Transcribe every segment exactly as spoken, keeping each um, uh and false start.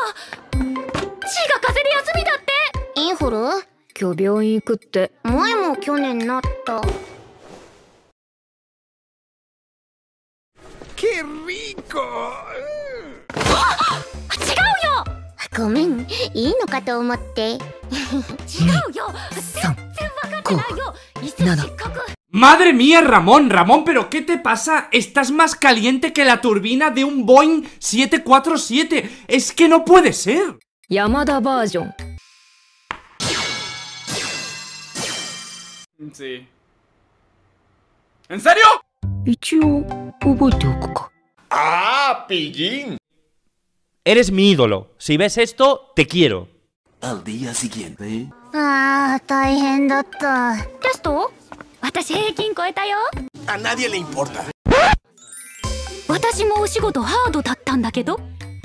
血が風邪で休みだって。 インフル？ 今日病院行くって。 前も去年なった。 ケリコ。 あ、違うよ。 ごめん、いいのかと思って。違うよ。全然わかってないよ。いつ失格。 Madre mía, Ramón, Ramón, pero ¿qué te pasa? Estás más caliente que la turbina de un Boeing siete cuatro siete. Es que no puede ser. Yamada version. Sí. ¿En serio? ¡Ah, pillín! Eres mi ídolo. Si ves esto, te quiero. Al día siguiente. Ah, 大変だった。 テスト？私平均超えたよ。 A nadie le importa. 私もお仕事ハードだったんだけど。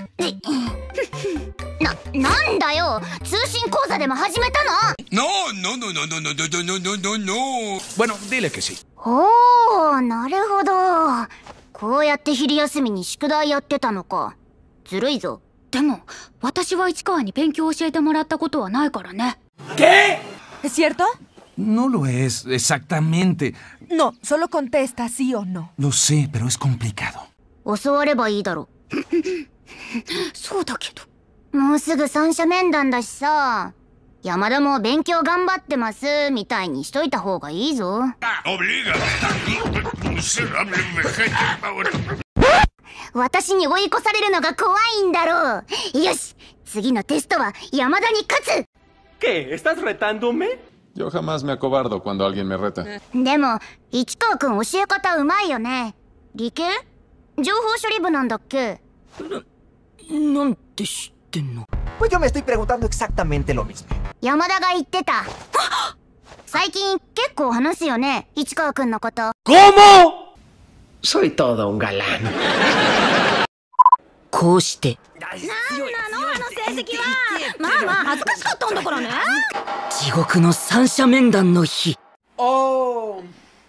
な、なんだよ。通信講座でも始めたの？ No, no, no, no, no, no, no, no, no, no, no. Bueno, dile que sí. おー、なるほど。こうやって昼休みに宿題やってたのか。ずるいぞ。 でも私は市川に勉強を教えてもらったことはないからね。 ¿Qué? ¿Es cierto? No lo es, exactamente. No, solo contesta sí o no. Lo sé, pero es complicado. 教わればいいだろ。 そうだけど。 もうすぐ三者面談だしさ。山田も勉強頑張ってますみたいにしといた方がいいぞ。私に追い越されるのが怖いんだろう。よし、次のテストは山田に勝つ。 ¿Qué? ¿Estás retándome? Yo jamás me acobardo cuando alguien me reta. でも市川くん教え方うまいよね。理系？情報処理部なんだっけ？ なんて知ってんの？ Pues yo me estoy preguntando exactamente lo mismo. 山田が言ってた。最近結構話すよね、市川くんのこと。 ¿Cómo? Soy todo un galán. こうして。 なんなのあの成績は。まあまあ恥ずかしかったんだからね。 地獄の三者面談の日。 Oh.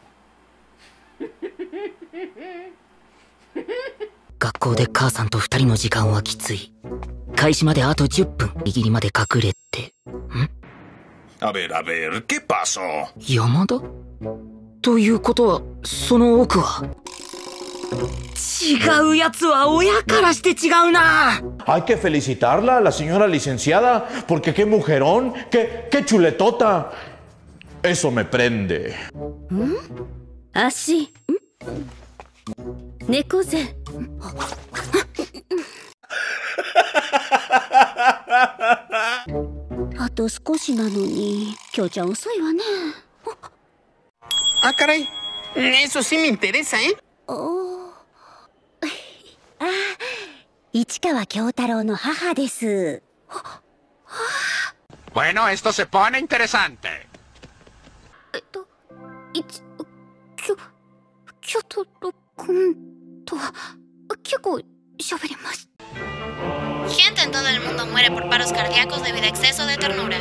学校で母さんと二人の時間はきつい。開始まであとじゅっぷん、ギリギリまで隠れて。ん？ A ver, a ver, ¿qué pasó? 山田？ということは、その奥は。違うやつは親からして違うな。 Hay que felicitarla, la señora licenciada, porque qué mujerón, qué, qué chuletota. Eso me prende. ん？足？ん？猫背。あと少しなのに、きょうちゃん遅いわね。 Ah, caray. Eso sí me interesa, ¿eh? おー。あ、市川京太郎の母です。 Bueno, esto se pone interesante. えっと、いち、きょ、京太郎くんとは結構喋ります。 Gente en todo el mundo muere por paros cardíacos debido a exceso de ternura.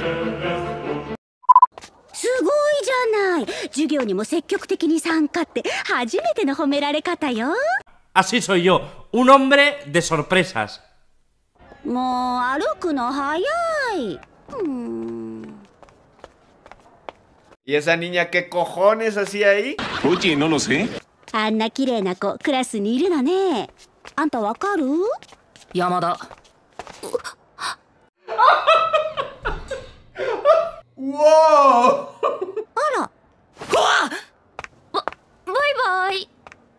すごいじゃない。授業にも積極的に参加って初めての褒められ方よ。 Así soy yo, un hombre de sorpresas. もう歩くの早い。うん。 ¿Y esa niña qué cojones hacía ahí? Oye, no lo sé. あんな綺麗な子クラスにいるのね。あんたわかる？ 山田。 ¡Wow! あら。ば、バイバイ。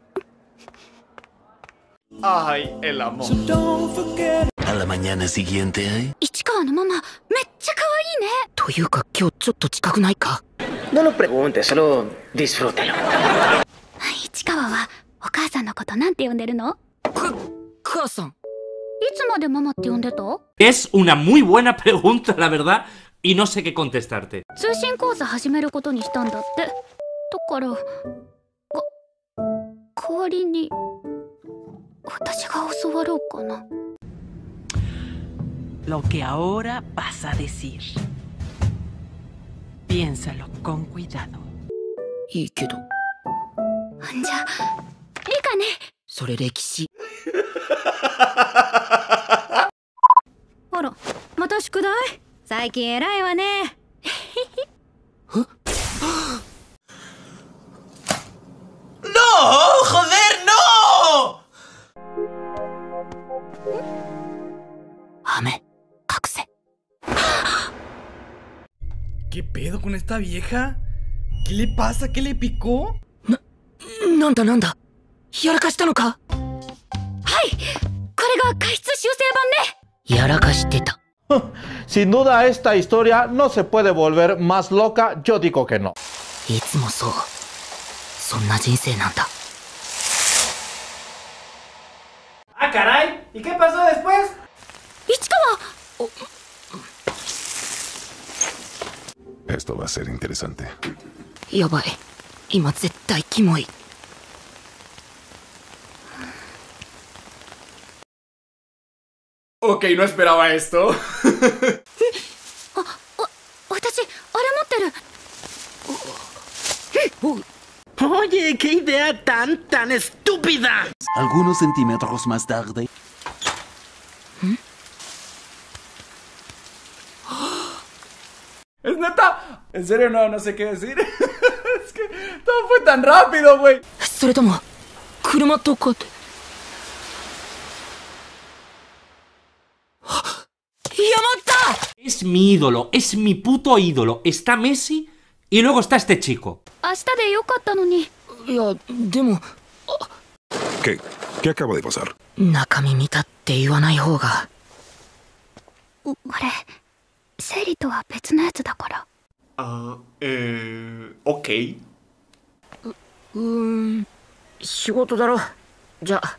Ay, el amor. A la mañana siguiente, ¿eh? 市川のママ、めっちゃ可愛いね。 というか今日ちょっと近くないか？ No lo preguntes, solo disfrútalo. 市川はお母さんのことなんて呼んでるの？ か、母さん。 いつまでママって呼んでた？ Es una muy buena pregunta, la verdad, y no sé qué contestarte. 通信講座始めることにしたんだって。だから、が、代わりに私が教わろうかな。 Lo que ahora vas a decir. Piénsalo con cuidado. いいけど。 じゃあ、いいかね。 それ歴史。 あら、また宿題？最近偉いわね。 ¡No! ¡Joder, no! Ame, kakuse. ¿Qué pedo con esta vieja? ¿Qué le pasa? ¿Qué le picó? Nanda, nanda. ¿Yarakashita no ka? ¡Ay! ¡Kore ga kaitsu shūsei ban ne! Yarakashiteta. Sin duda esta historia no se puede volver más loca, yo digo que no. Itsumo sou. Sonna jinsei nanda. ¡Ah, caray! ¿Y qué pasó después? ¡Ichikawa! Esto va a ser interesante. Yabai. Ima zettai kimoi. Ok, no esperaba esto. Oye, qué idea tan, tan estúpida. Algunos centímetros más tarde. ¿Es neta? En serio no, no sé qué decir. Es que todo fue tan rápido, güey. Soretomo, kuruma doko de. ¡Yamata! Es mi ídolo, es mi puto ídolo. Está Messi y luego está este chico. ¿Qué? ¿Qué acaba de pasar? Nakami mita tte iwanai hou ga. これ生理とは別のやつだから。 Ah, eh... ok. う、うーん、仕事だろ。じゃあ。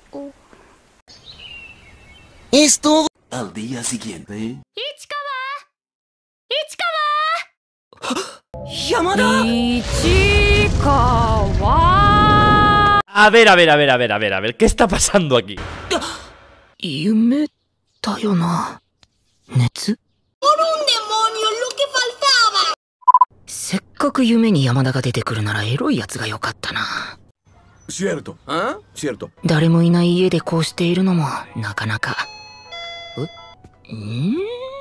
Esto al día siguiente. 市川！市川！ 山田！ 市川。 A ver, a ver, a ver, a ver, a ver, a ver, ¿qué está pasando aquí? 夢だよな。熱？ せっかく夢に山田が出てくるならエロいやつがよかったな。 Cierto, ¿ah? Cierto. 誰もいない家でこうしているのもなかなか。え？ん？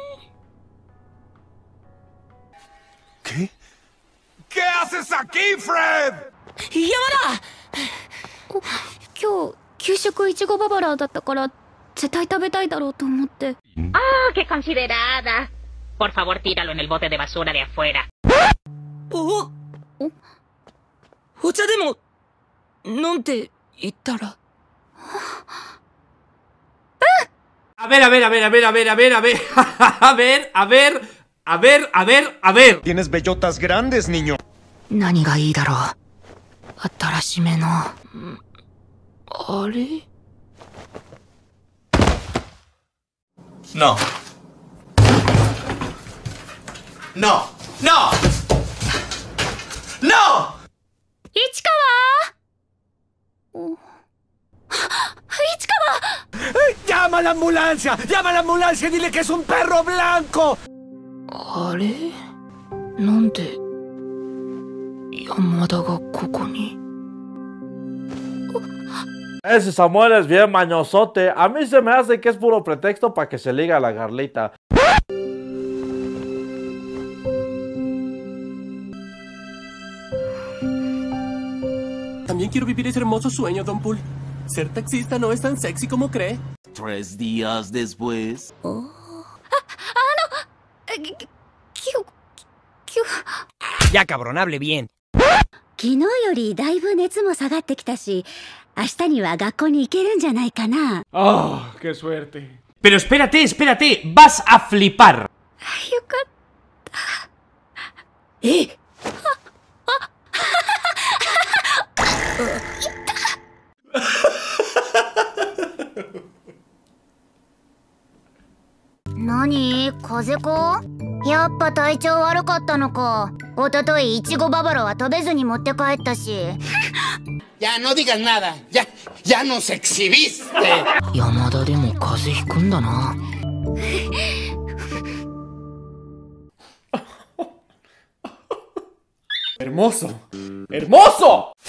¿Qué? ¿Qué haces aquí, Fred? 山田！今日給食いちごババラだったから絶対食べたいだろうと思って。 ¡Ah, qué considerada! Por favor, tíralo en el bote de basura de afuera. お？お茶でも飲んで言ったら。 A ver, a ver, a ver, a ver, a ver, a ver, a ver, a ver, a ver, a ver, a ver, a ver. Tienes bellotas grandes, niño. 何がいいだろう。新しめの。あれ？ No. No. No. No. 市川！市川！ ¡Llama a la ambulancia! ¡Llama a la ambulancia! ¡Dile que es un perro blanco! あれ？なんで山田がここに？ Ese Samuel es bien mañosote. A mí se me hace que es puro pretexto para que se liga a la Carlita. También quiero vivir ese hermoso sueño, Don Pool. Ser taxista no es tan sexy como cree. Tres días después. Ya, cabrón, hable bien. 昨日よりだいぶ熱も下がってきたし、明日には学校に行けるんじゃないかな。 Oh, qué suerte. Pero espérate, espérate, vas a flipar. よかった。 え？ 何？風邪か？やっぱ体調悪かったのか。おとといいちごババロは食べずに持って帰ったし。 Ya no digas nada. Ya, ya nos exhibiste. 山田でも風邪ひくんだな。 Hermoso, hermoso.